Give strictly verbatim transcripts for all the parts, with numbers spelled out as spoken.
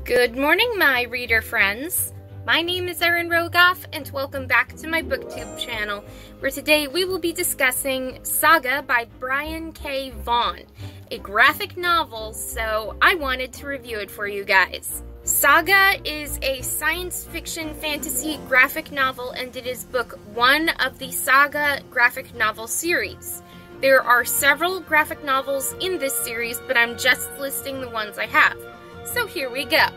Good morning, my reader friends. My name is Erin Rogoff, and welcome back to my booktube channel, where today we will be discussing Saga by Brian K. Vaughan, a graphic novel, so I wanted to review it for you guys. Saga is a science fiction fantasy graphic novel, and it is book one of the Saga graphic novel series. There are several graphic novels in this series, but I'm just listing the ones I have. So here we go.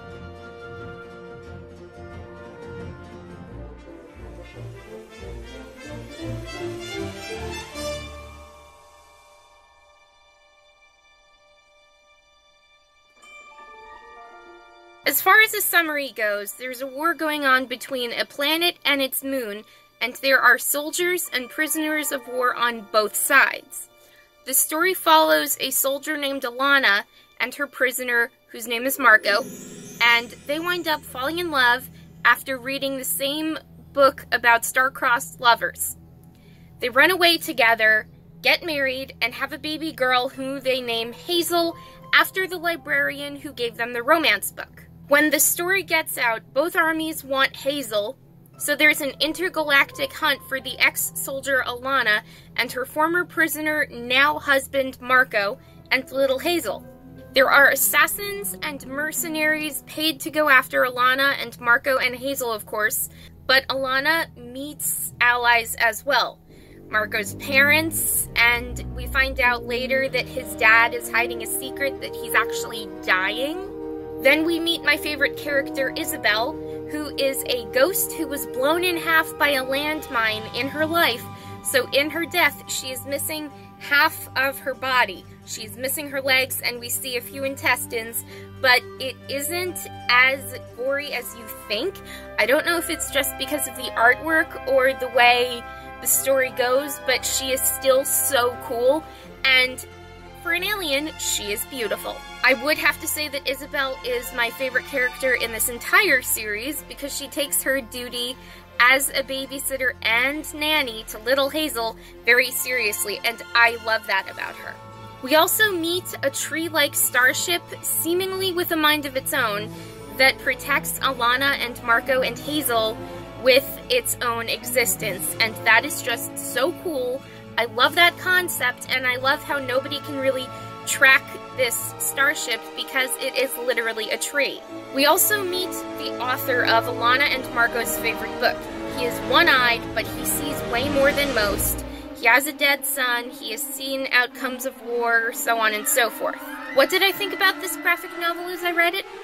As far as the summary goes, there's a war going on between a planet and its moon, and there are soldiers and prisoners of war on both sides. The story follows a soldier named Alana and her prisoner, whose name is Marco, and they wind up falling in love after reading the same book about star-crossed lovers. They run away together, get married, and have a baby girl who they name Hazel after the librarian who gave them the romance book. When the story gets out, both armies want Hazel, so there's an intergalactic hunt for the ex-soldier Alana and her former prisoner, now husband Marco, and little Hazel. There are assassins and mercenaries paid to go after Alana and Marco and Hazel, of course, but Alana meets allies as well. Marco's parents, and we find out later that his dad is hiding a secret that he's actually dying. Then we meet my favorite character, Isabel, who is a ghost who was blown in half by a landmine in her life, so in her death she is missing half of her body. She's missing her legs, and we see a few intestines, but it isn't as gory as you think. I don't know if it's just because of the artwork or the way the story goes, but she is still so cool, and for an alien, she is beautiful. I would have to say that Isabel is my favorite character in this entire series because she takes her duty as a babysitter and nanny to little Hazel very seriously, and I love that about her. We also meet a tree-like starship, seemingly with a mind of its own, that protects Alana and Marco and Hazel with its own existence, and that is just so cool. I love that concept, and I love how nobody can really track this starship because it is literally a tree. We also meet the author of Alana and Marco's favorite book. He is one-eyed, but he sees way more than most. He has a dead son, he has seen outcomes of war, so on and so forth. What did I think about this graphic novel as I read it?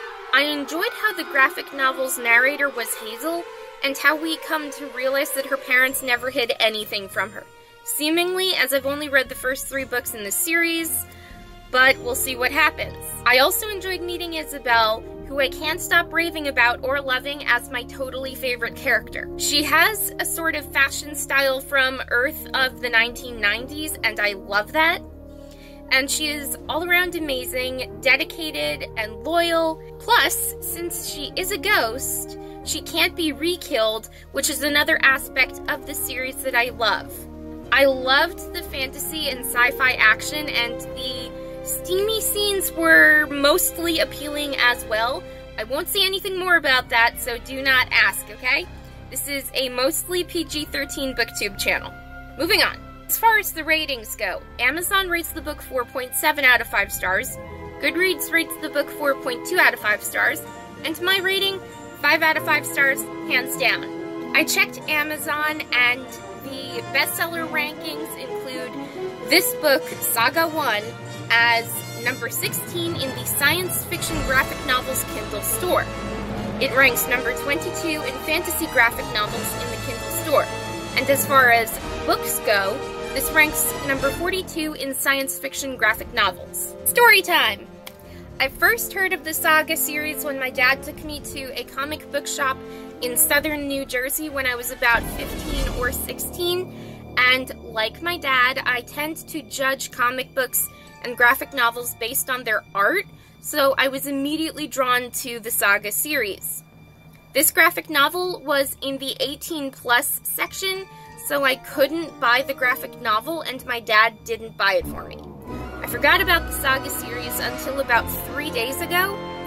I enjoyed how the graphic novel's narrator was Hazel, and how we come to realize that her parents never hid anything from her. Seemingly, as I've only read the first three books in the series, but we'll see what happens. I also enjoyed meeting Isabel, who I can't stop raving about or loving as my totally favorite character. She has a sort of fashion style from Earth of the nineteen nineties, and I love that. And she is all around amazing, dedicated, and loyal. Plus, since she is a ghost, she can't be re-killed, which is another aspect of the series that I love. I loved the fantasy and sci-fi action, and the steamy scenes were mostly appealing as well. I won't say anything more about that, so do not ask, okay? This is a mostly P G thirteen booktube channel. Moving on. As far as the ratings go, Amazon rates the book four point seven out of five stars, Goodreads rates the book four point two out of five stars, and my rating, five out of five stars, hands down. I checked Amazon, and the bestseller rankings include this book, Saga one, as number sixteen in the science fiction graphic novels Kindle store. It ranks number twenty-two in fantasy graphic novels in the Kindle store. And as far as books go, this ranks number forty-two in science fiction graphic novels. Story time! I first heard of the Saga series when my dad took me to a comic book shop in southern New Jersey when I was about fifteen or sixteen, and like my dad, I tend to judge comic books and graphic novels based on their art, so I was immediately drawn to the Saga series. This graphic novel was in the eighteen plus section, so I couldn't buy the graphic novel, and my dad didn't buy it for me. I forgot about the Saga series until about three days ago,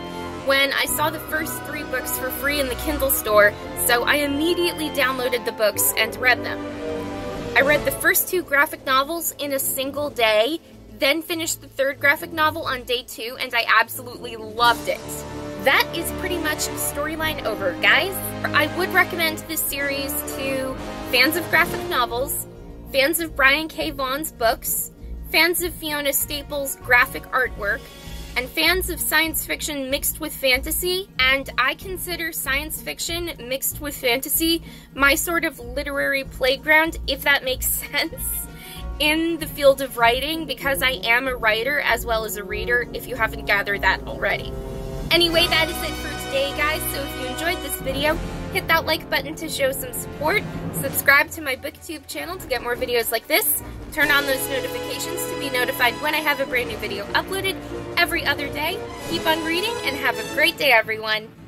when I saw the first three books for free in the Kindle store, so I immediately downloaded the books and read them. I read the first two graphic novels in a single day, then finished the third graphic novel on day two, and I absolutely loved it. That is pretty much storyline over, guys. I would recommend this series to fans of graphic novels, fans of Brian K. Vaughan's books, fans of Fiona Staples' graphic artwork, and fans of science fiction mixed with fantasy, and I consider science fiction mixed with fantasy my sort of literary playground, if that makes sense, in the field of writing, because I am a writer as well as a reader, if you haven't gathered that already. Anyway, that is it for today, guys, so if you enjoyed this video, hit that like button to show some support, subscribe to my BookTube channel to get more videos like this, turn on those notifications to be notified when I have a brand new video uploaded every other day. Keep on reading, and have a great day, everyone!